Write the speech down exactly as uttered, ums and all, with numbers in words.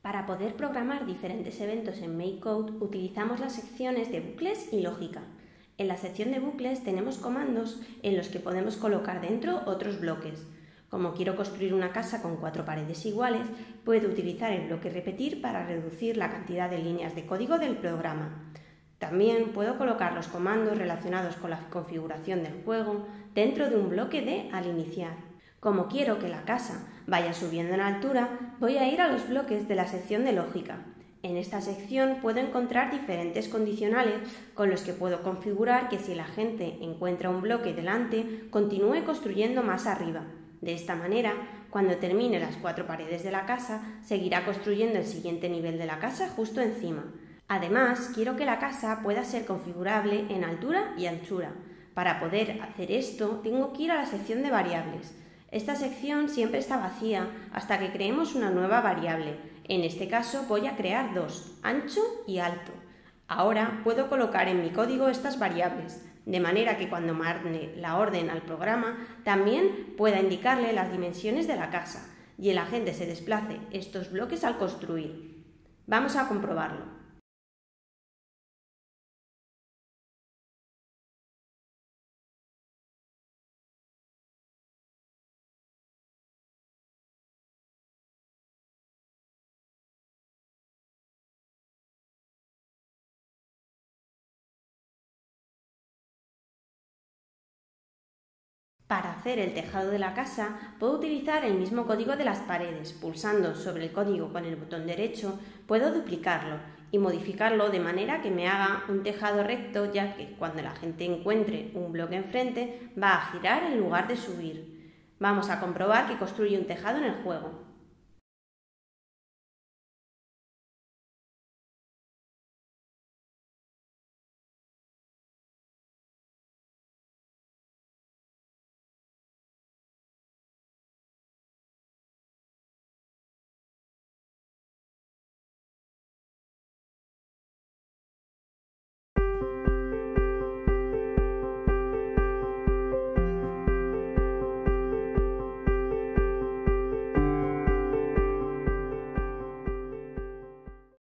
Para poder programar diferentes eventos en MakeCode utilizamos las secciones de bucles y lógica. En la sección de bucles tenemos comandos en los que podemos colocar dentro otros bloques. Como quiero construir una casa con cuatro paredes iguales, puedo utilizar el bloque repetir para reducir la cantidad de líneas de código del programa. También puedo colocar los comandos relacionados con la configuración del juego dentro de un bloque de al iniciar. Como quiero que la casa vaya subiendo en altura, voy a ir a los bloques de la sección de lógica. En esta sección puedo encontrar diferentes condicionales con los que puedo configurar que si la gente encuentra un bloque delante, continúe construyendo más arriba. De esta manera, cuando termine las cuatro paredes de la casa, seguirá construyendo el siguiente nivel de la casa justo encima. Además, quiero que la casa pueda ser configurable en altura y anchura. Para poder hacer esto, tengo que ir a la sección de variables. Esta sección siempre está vacía hasta que creemos una nueva variable. En este caso voy a crear dos, ancho y alto. Ahora puedo colocar en mi código estas variables, de manera que cuando mande la orden al programa también pueda indicarle las dimensiones de la casa y el agente se desplace estos bloques al construir. Vamos a comprobarlo. Para hacer el tejado de la casa, puedo utilizar el mismo código de las paredes. Pulsando sobre el código con el botón derecho, puedo duplicarlo y modificarlo de manera que me haga un tejado recto, ya que cuando la gente encuentre un bloque enfrente, va a girar en lugar de subir. Vamos a comprobar que construye un tejado en el juego.